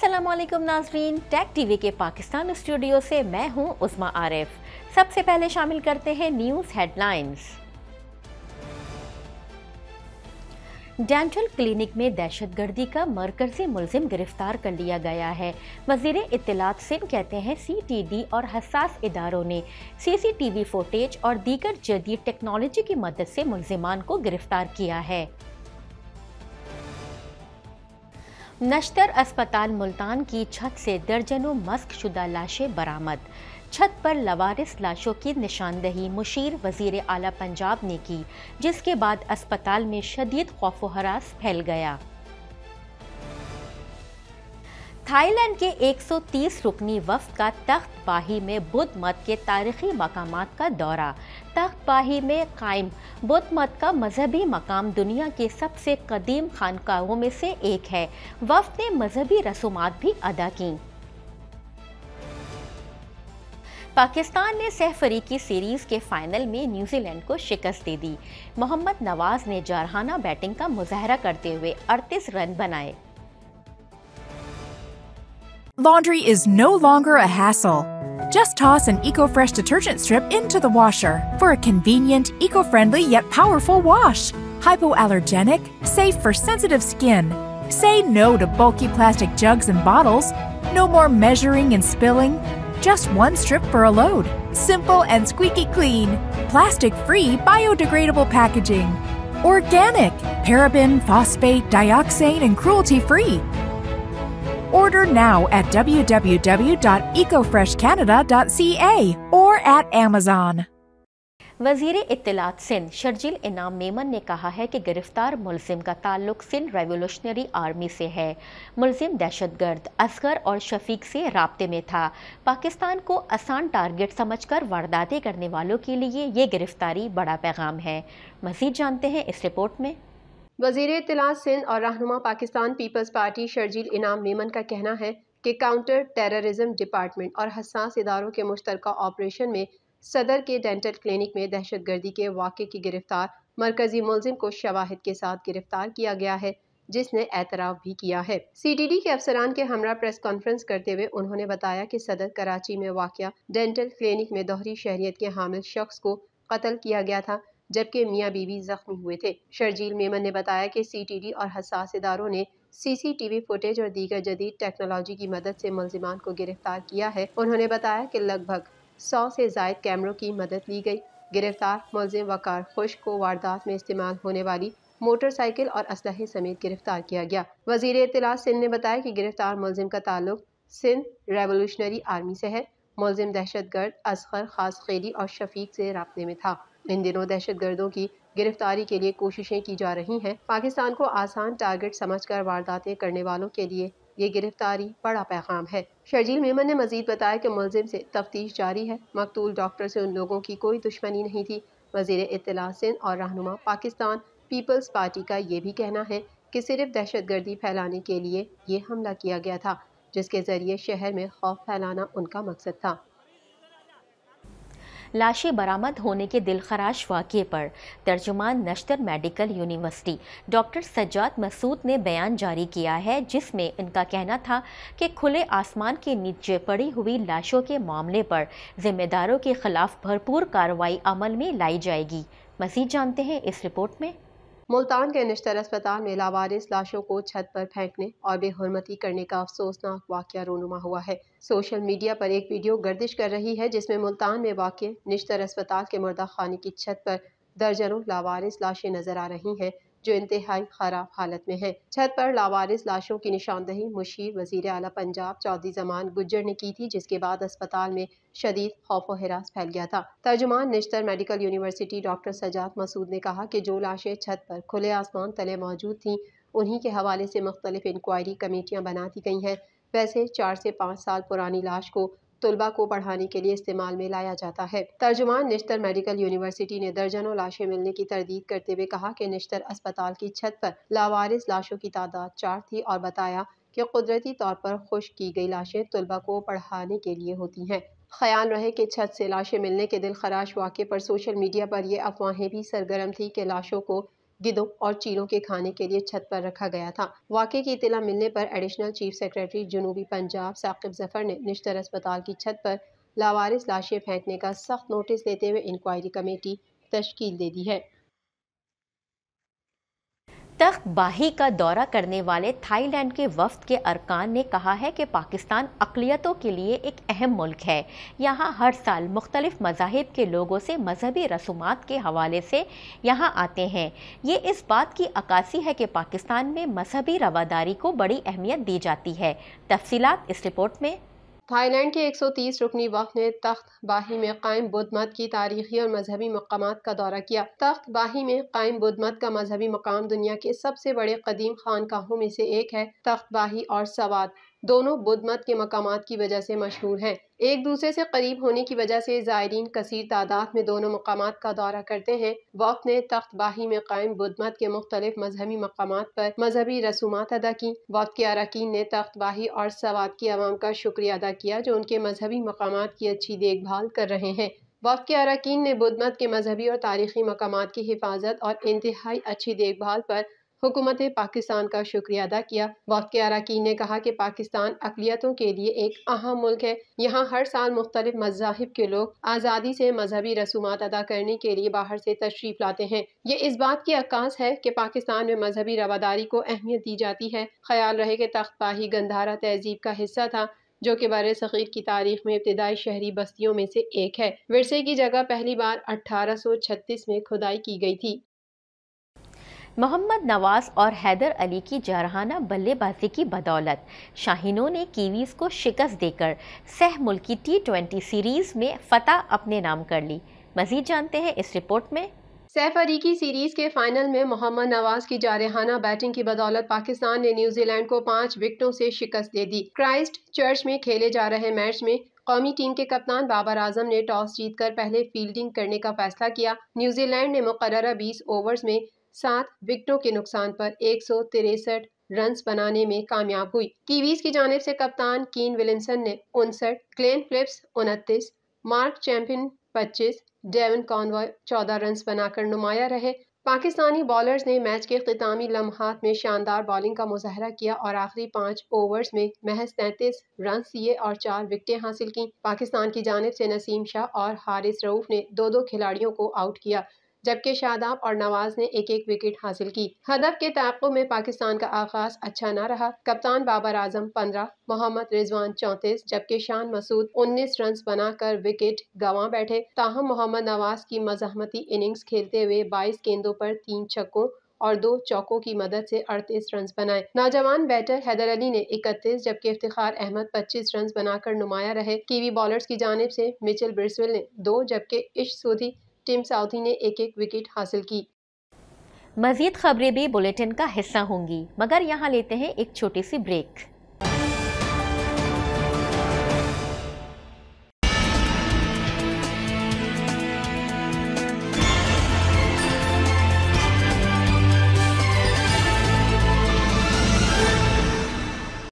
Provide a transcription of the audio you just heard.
अस्सलाम वालेकुम नाज़रीन, टेक टीवी के पाकिस्तान स्टूडियो से मैं हूं उस्मा आरिफ। सबसे पहले शामिल करते हैं न्यूज़ हेडलाइंस। डेंटल क्लिनिक में दहशतगर्दी का मरकज़ी मुलजिम गिरफ्तार कर लिया गया है। वज़ीर इत्तलात सिंध कहते हैं CTD और हसास इदारों ने CCTV फुटेज और दीगर जदीद टेक्नोलॉजी की मदद से मुलजिमान को गिरफ्तार किया है। नश्तर अस्पताल मुल्तान की छत से दर्जनों मस्क शुदा लाशें बरामद। छत पर लवारिस लाशों की निशानदही मुशीर वज़ीर आला पंजाब ने की, जिसके बाद अस्पताल में शदीद खौफ व हरास फैल गया। थाईलैंड के 130 रुकनी वफ़द का तख्त बाही में बुद्ध मत के तारीखी मकामात का दौरा। तख्त बाही में कायम बुद्ध मत का मजहबी मकाम दुनिया के सबसे कदीम खानकाहों में से एक है। वफ़द ने मजहबी रसूमात भी अदा की। पाकिस्तान ने सहफरीकी सीरीज़ के फाइनल में न्यूजीलैंड को शिकस्त दे दी। मोहम्मद नवाज ने जारहाना बैटिंग का मुजाहरा करते हुए 38 रन बनाए। Laundry is no longer a hassle. Just toss an EcoFresh detergent strip into the washer for a convenient, eco-friendly yet powerful wash. Hypoallergenic, safe for sensitive skin. Say no to bulky plastic jugs and bottles. No more measuring and spilling. Just one strip for a load. Simple and squeaky clean. Plastic-free, biodegradable packaging. Organic, paraben, phosphate, dioxane, and cruelty-free. Order now at www.ecofreshcanada.ca or at Amazon. वज़ीर इत्तलात सिंध शर्जील इनाम मेमन ने कहा है कि गिरफ्तार मुलजिम का ताल्लुक सिंध रेवोल्यूशनरी आर्मी से है। मुलजिम दहशतगर्द असगर और शफीक से राब्ते में था। पाकिस्तान को आसान टारगेट समझकर वारदातें करने वालों के लिए ये गिरफ्तारी बड़ा पैगाम है। मज़ीद जानते हैं इस रिपोर्ट में। वज़ीर इत्तलात सिंध और रहनुमा पाकिस्तान पीपल्स पार्टी शर्जील इनाम मेमन का कहना है कि काउंटर टेररिज्म डिपार्टमेंट और हसास इदारों के मुश्तरका ऑपरेशन में सदर के डेंटल क्लिनिक में दहशतगर्दी के वाक़े की गिरफ्तार मरकजी मुलजिम को शवाहिद के साथ गिरफ्तार किया गया है, जिसने एतराफ़ भी किया है। CTD के अफसरान के हमरा प्रेस कॉन्फ्रेंस करते हुए उन्होंने बताया कि सदर कराची में वाक़या डेंटल क्लिनिक में दोहरी शहरियत के हामिल शख्स को कत्ल किया गया था, जबकि मियाँ बीवी जख्मी हुए थे। शर्जील मेमन ने बताया कि CTD और हसास इदारों ने CCTV फुटेज और दीगर जदीद टेक्नोलॉजी की मदद से मुलजिमान को गिरफ्तार किया है। उन्होंने बताया कि लगभग 100 से ज़ायद कैमरों की मदद ली गई। गिरफ्तार मुलजिम वकार खुश को वारदात में इस्तेमाल होने वाली मोटरसाइकिल और असलहे समेत गिरफ्तार किया गया। वज़ीर इत्तलात सिंध ने बताया कि गिरफ्तार मुलजिम का ताल्लुक सिंध रेवोल्यूशनरी आर्मी से है। मुलजिम दहशतगर्द असगर खासखेली और शफीक से राब्ते में था। इन दिनों दहशतगर्दों की गिरफ्तारी के लिए कोशिशें की जा रही हैं। पाकिस्तान को आसान टारगेट समझकर वारदातें करने वालों के लिए ये गिरफ्तारी बड़ा पैगाम है। शर्जील मेमन ने मजीद बताया कि मुलजिम से तफ्तीश जारी है। मकतूल डॉक्टर से उन लोगों की कोई दुश्मनी नहीं थी। वज़ीर इत्तलात सिंध और रहनुमा पाकिस्तान पीपल्स पार्टी का ये भी कहना है कि सिर्फ दहशतगर्दी फैलाने के लिए ये हमला किया गया था, जिसके जरिए शहर में खौफ फैलाना उनका मकसद था। लाशें बरामद होने के दिलखराश वाक़े पर तर्जुमान Nishtar medical university doctor Sajjad Masood ने बयान जारी किया है, जिसमें इनका कहना था कि खुले आसमान के नीचे पड़ी हुई लाशों के मामले पर जिम्मेदारों के खिलाफ भरपूर कार्रवाई अमल में लाई जाएगी। मज़ीद जानते हैं इस रिपोर्ट में। मुल्तान के नश्तर अस्पताल में लावारिस लाशों को छत पर फेंकने और बेहुरमती करने का अफसोसनाक वाक़या रूनुमा हुआ है। सोशल मीडिया पर एक वीडियो गर्दिश कर रही है, जिसमें मुल्तान में वाक़ नश्तर अस्पताल के मुर्दा खाने की छत पर दर्जनों लावारिस लाशें नजर आ रही हैं, जो इंतहाई खराब हालत में हैं। छत पर लावारिस लाशों की निशानदही मुशीर वज़ीर आला पंजाब चौधरी ज़मान गुज्जर ने की थी, जिसके बाद अस्पताल में शदीद खौफ व हिरास फैल गया था। तर्जुमान Nishtar medical university doctor Sajjad Masood ने कहा कि जो लाशें छत पर खुले आसमान तले मौजूद थीं, उन्हीं के हवाले से मुख्तलिफ इंक्वायरी कमेटियाँ बना दी गई हैं। वैसे 4 से 5 साल पुरानी लाश को तुलबा को पढ़ाने के लिए इस्तेमाल में लाया जाता है। तर्जुमान नश्तर मेडिकल यूनिवर्सिटी ने दर्जनों लाशें मिलने की तरदीद करते हुए कहा कि नश्तर अस्पताल की छत पर लावारिस लाशों की तादाद 4 थी और बताया कि कुदरती तौर पर खुश्क की गई लाशें तुलबा को पढ़ाने के लिए होती हैं। ख्याल रहे कि छत से लाशें मिलने के दिलखराश वाक़े पर सोशल मीडिया पर ये अफवाहें भी सरगर्म थी कि लाशों को گدوں اور چیلوں کے کھانے کے لیے چھت پر رکھا گیا تھا۔ واقعے کی اطلاع ملنے پر ایڈیشنل چیف سیکریٹری جنوبی پنجاب ثاقب ظفر نے نشتر اسپتال کی چھت پر لاوارث لاشیں پھینکنے کا سخت نوٹس لیتے ہوئے انکوائری کمیٹی تشکیل دے دی ہے۔ تخت باہی کا دورہ کرنے والے تھائی لینڈ کے وفد کے ارکان نے کہا ہے کہ پاکستان اقلیتوں کے لیے ایک اہم ملک ہے۔ یہاں ہر سال مختلف مذاہب کے لوگوں سے مذہبی رسومات کے حوالے سے یہاں آتے ہیں۔ یہ اس بات کی عکاسی ہے کہ پاکستان میں مذہبی رواداری کو بڑی اہمیت دی جاتی ہے۔ تفصیلات اس رپورٹ میں۔ تھائی لینڈ کے 130 رکنی وفد نے تخت باہی میں قائم بدھ مت کی تاریخی اور مذہبی مقامات کا دورہ کیا۔ تخت باہی میں قائم بدھ مت کا مذہبی مقام دنیا کے سب سے بڑے قدیم خانقاہوں میں سے ایک ہے۔ تخت باہی اور سوات دونوں بدھ مت کے مقامات کی وجہ سے مشہور ہیں۔ ایک دوسرے سے قریب ہونے کی وجہ سے زائرین کثیر تعداد میں دونوں مقامات کا دورہ کرتے ہیں۔ وفد نے تخت باہی میں قائم بدھ مت کے مختلف مذہبی مقامات پر مذہبی رسومات ادا کی۔ وفد کے اراکین نے تخت باہی اور سوات کی عوام کا شکریہ ادا کیا جو ان کے مذہبی مقامات کی اچھی دیکھ بھال کر رہے ہیں۔ وفد کے اراکین نے بدھ مت کے مذہبی اور تاریخی مقامات کی حفاظت اور انتہائی اچھی دیکھ بھال پر حکومت پاکستان کا شکریہ ادا کیا۔ وفد کے اراکین نے کہا کہ پاکستان اقلیتوں کے لیے ایک اہم ملک ہے۔ یہاں ہر سال مختلف مذاہب کے لوگ آزادی سے مذہبی رسومات ادا کرنے کے لیے باہر سے تشریف لاتے ہیں۔ یہ اس بات کی عکاس ہے کہ پاکستان میں مذہبی رواداری کو اہمیت دی جاتی ہے۔ خیال رہے کہ تخت باہی گندھارا تہذیب کا حصہ تھا جو کہ بر صغیر کی تاریخ میں ابتدائی شہری بستیوں میں سے ایک ہے۔ ورثے کی جگہ پہلی بار 1836 میں کھدائی کی گئی تھی۔ محمد نواز اور حیدر علی کی جارحانہ بلے بازی کی بدولت شاہینوں نے کیویز کو شکست دے کر سہ ملکی T20 سیریز میں فتح اپنے نام کر لی۔ مزید جانتے ہیں اس رپورٹ میں۔ سہ فریقی سیریز کے فائنل میں محمد نواز کی جارحانہ بیٹنگ کی بدولت پاکستان نے نیوزی لینڈ کو 5 وکٹوں سے شکست دے دی۔ کرائسٹ چرچ میں کھیلے جا رہے میچ میں قومی ٹیم کے کپتان بابر اعظم نے ٹاس جیت کر پہلے فیلڈنگ کرنے کا فیصلہ کیا۔ نیوزی لینڈ نے مقررہ 20 اوورز میں 7 وکٹوں کے نقصان پر 163 رنز بنانے میں کامیاب ہوئی۔ کیویز کی جانب سے کپتان کین ولیمسن نے 59، گلین فلپس 29، مارک چیمپئن 25، ڈیون کانوائے 14 رنز بنا کر نمایاں رہے۔ پاکستانی بالرز نے میچ کے اختتامی لمحات میں شاندار بالنگ کا مظاہرہ کیا اور آخری 5 اوورز میں محض 33 رنز دیے اور 4 وکٹیں حاصل کیں۔ پاکستان کی جانب سے نسیم شاہ اور حارث رؤف نے 2 کھلاڑیوں کو آؤٹ کیا جبکہ شاداب اور نواز نے 1 وکٹ حاصل کی۔ ہدف کے تعاقب میں پاکستان کا آغاز اچھا نہ رہا۔ کپتان بابر اعظم 15، محمد رضوان 34 جبکہ شان مسعود 19 رنز بنا کر وکٹ گنوا بیٹھے۔ تاہم محمد نواز کی مزاحمتی اننگز کھیلتے ہوئے 22 گیندوں پر 3 چھکوں اور 2 چوکوں کی مدد سے 38 رنز بنائے۔ نوجوان بیٹر حیدر علی نے 31 جبکہ افتخار احمد 25 رنز بنا کر نمایاں رہے۔ کیوی بالرز کی جانب سے مچل برسویل نے 2 جبکہ عش سودھی ٹیم ساؤتھی نے 1 وکٹ حاصل کی۔ مزید خبریں بھی بلیٹن کا حصہ ہوں گی مگر یہاں لیتے ہیں ایک چھوٹی سی بریک۔